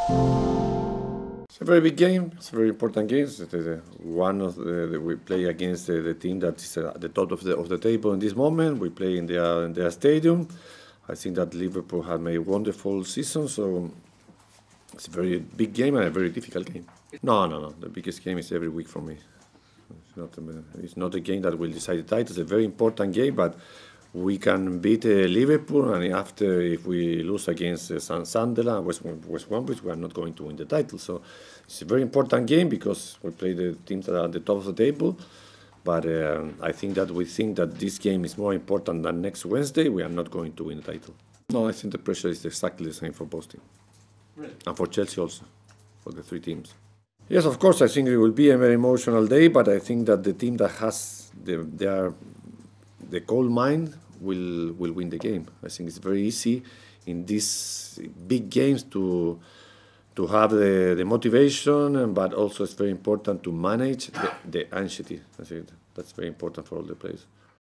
It's a very big game. It's a very important game. It's one of we play against the team that is at the top of the table in this moment. We play in their stadium. I think that Liverpool have made a wonderful season, so it's a very big game and a very difficult game. No. The biggest game is every week for me. It's not a game that will decide the title. It's a very important game, but we can beat Liverpool, and after, if we lose against Sunderland, West Bromwich, we are not going to win the title. So it's a very important game because we play the teams that are at the top of the table. But I think that this game is more important than next Wednesday. We are not going to win the title. No, I think the pressure is exactly the same for both teams. Really? And for Chelsea also, for the three teams. Yes, of course, I think it will be a very emotional day, but I think that the team that has the cold mind will win the game. I think it's very easy in these big games to have the motivation, but also it's very important to manage the anxiety. I think that's very important for all the players.